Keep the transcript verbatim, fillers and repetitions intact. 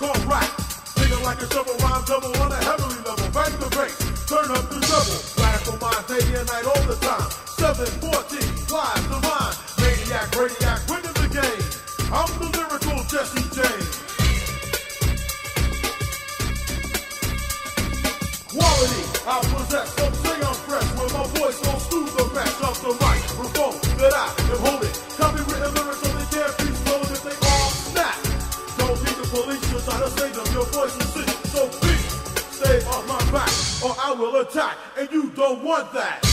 called rap. Thinking like a shovel, rhyme double on a heavily level. Bang the bass, turn up the double. Blast for mine day and night all the time. seven fourteen, flies the line. Maniac, radiac, winning the game. I'm the lyrical Jesse James. Quality, I possess, some say I'm fresh. With my voice goes through the rest of the microphone that I am holding. Copywritten lyrics so they can't be stolen if they all snap. Don't need the police to try to save them, your voice is sick. So please, stay off my back or I will attack, and you don't want that.